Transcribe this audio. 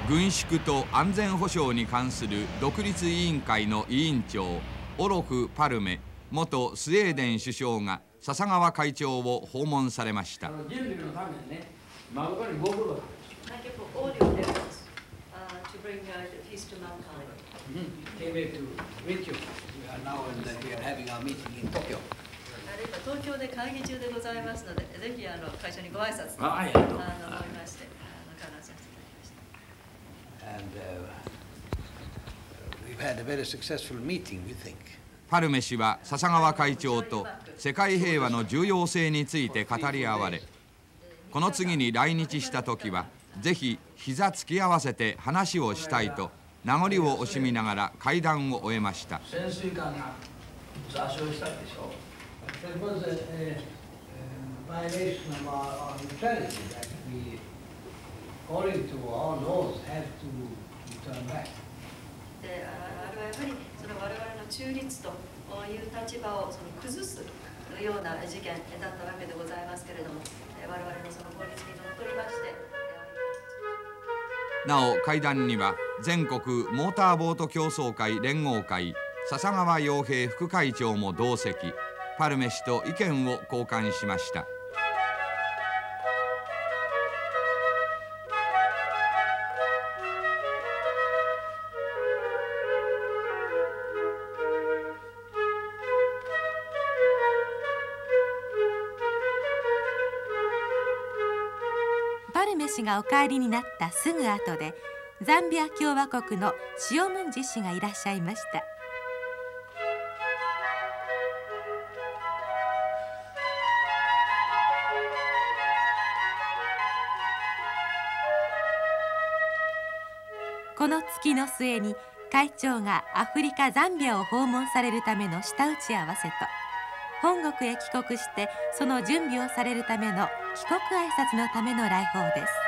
軍縮と安全保障に関する独立委員会の委員長オロフ・パルメ元スウェーデン首相が笹川会長を訪問されました。 人類のためにね、真心にご苦労。 東京で会議中でございますので、ぜひ会社にご挨拶と思いまして、伺わせていただきました。 パルメ氏は笹川会長と世界平和の重要性について語り合われ、この次に来日した時はぜひ膝突き合わせて話をしたいと名残を惜しみながら会談を終えました。 潜水艦が座礁したでしょ。 で、あれはやはりその我々の中立という立場を崩すような事件だったわけでございますけれども、我々のその法律にのっとりまして。 なお会談には全国モーターボート競争会連合会笹川洋平副会長も同席、パルメ氏と意見を交換しました。 パルメ氏がお帰りになったすぐ後で、ザンビア共和国のシオムンジ氏がいらっしゃいました。この月の末に会長がアフリカザンビアを訪問されるための下打ち合わせと、本国へ帰国してその準備をされるための帰国挨拶のための来訪です。